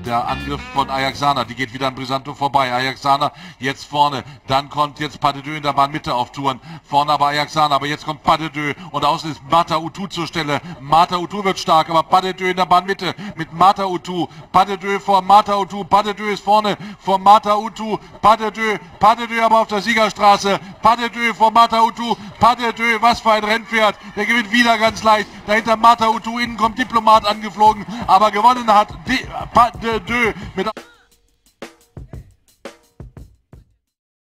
der Angriff von Ajaxana, die geht wieder an Brisanto vorbei. Ajaxana jetzt vorne, dann kommt jetzt Pas de Deux in der Bahnmitte auf Touren. Vorne aber Ajaxana, aber jetzt kommt Pas de Deux und außen ist Mata Utu zur Stelle. Mata Utu wird stark, aber Pas de Deux in der Bahnmitte mit Mata Utu. Pas de Deux vor Mata Utu, Pas de Deux ist vorne vor Mata Utu. Pas de Deux aber auf der Siegerstraße. Pas de Deux vor Mata Utu. Pas de Deux, was für ein Rennpferd. Der gewinnt wieder ganz leicht. Dahinter Mata Utu, innen kommt Diplomat angeflogen, aber gewonnen hat Pas de Deux mit